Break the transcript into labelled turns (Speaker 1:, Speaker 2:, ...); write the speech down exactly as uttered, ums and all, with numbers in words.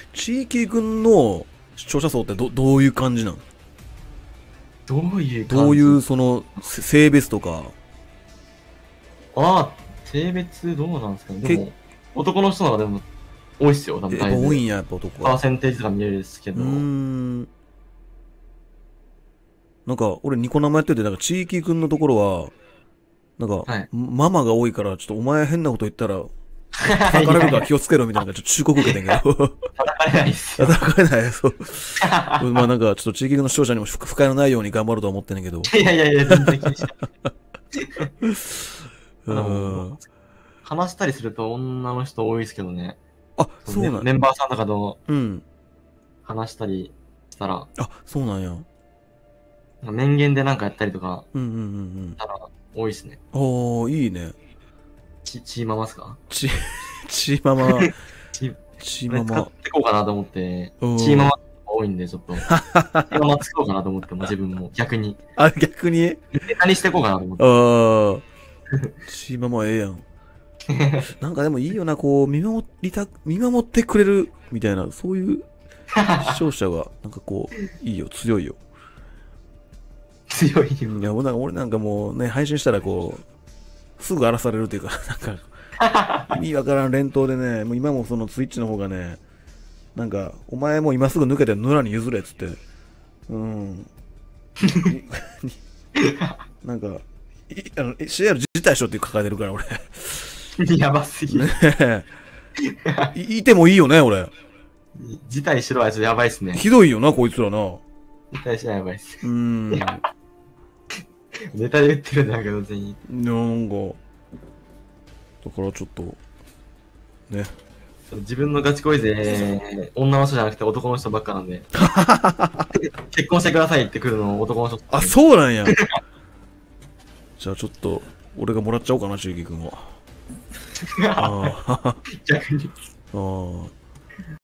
Speaker 1: 地域軍の視聴者層ってど、どういう感じなの？
Speaker 2: どういう感じ？
Speaker 1: どういうそのせ性別とか。
Speaker 2: ああ、性別どうなんですかね。でも、男の人の方がでも多いっすよ、多分
Speaker 1: やっぱ
Speaker 2: だいぶ。
Speaker 1: 多いんや、やっぱ男は。
Speaker 2: パーセンテージとか見えるんですけど。
Speaker 1: うーん。なんか、俺ニコ生やってて、なんか地域軍のところは、なんか、
Speaker 2: はい。
Speaker 1: ママが多いから、ちょっとお前変なこと言ったら、叩かれるから気をつけろみたいな、ちょっと忠告受けてんけど。
Speaker 2: 叩かれないっすよ。
Speaker 1: 叩かれない、そう。まあなんか、ちょっと地域軍の視聴者にも不不快のないように頑張ると思ってんねんけど。
Speaker 2: いやいやいや、全然気にしない。
Speaker 1: う
Speaker 2: でも
Speaker 1: ーん。
Speaker 2: 話したりすると女の人多いですけどね。
Speaker 1: あ、
Speaker 2: そ
Speaker 1: そうなん。
Speaker 2: うメメンバーさんとかと
Speaker 1: うん。
Speaker 2: 話したりしたら、
Speaker 1: あ、そうなんや。
Speaker 2: 面言でなんかやったりとか
Speaker 1: うんうんうん
Speaker 2: したら多いですね。
Speaker 1: うん。おー、いいね。
Speaker 2: ち、チーママっすか？
Speaker 1: ち、ちママ、
Speaker 2: チ、
Speaker 1: ち
Speaker 2: これ使っ
Speaker 1: ママ。
Speaker 2: てこうかなと思って、
Speaker 1: うん。
Speaker 2: チーママ多いんで、ちょっと。チーママ作ろうかなと思っても、自分も逆に。
Speaker 1: あ、逆に
Speaker 2: ネタにしていこうかなと思っ
Speaker 1: あ
Speaker 2: て。
Speaker 1: ー、ちママええやん。なんかでもいいよな、こう、見守りた、見守ってくれる、みたいな、そういう視聴者が、なんかこう、いいよ、強いよ。
Speaker 2: 強いよ。
Speaker 1: いや、俺なんか俺なんかもうね、配信したらこう、すぐ荒らされるというか、なんか、意味わからん連投でね、もう今もそのツイッチの方がね、なんか、お前もう今すぐ抜けて野良に譲れっつって、うん。なんか、いあの シーアール 辞退しろって抱えてるから、俺。
Speaker 2: やばすぎる。
Speaker 1: ねえ。い、いてもいいよね、俺。
Speaker 2: 辞退しろはちょっとやばいっすね。
Speaker 1: ひどいよな、こいつらな。
Speaker 2: 辞退しろはやばいっす。
Speaker 1: うーん。
Speaker 2: ネタで言ってるんだけど、全員。
Speaker 1: なんか、だからちょっと、ね。
Speaker 2: 自分のガチ恋勢、女の人じゃなくて男の人ばっかなんで。結婚してくださいって来るの男の人。
Speaker 1: あ、そうなんや。じゃあちょっと、俺がもらっちゃおうかな、ちゅうきくんを。あ
Speaker 2: 逆に。
Speaker 1: あ。ああ。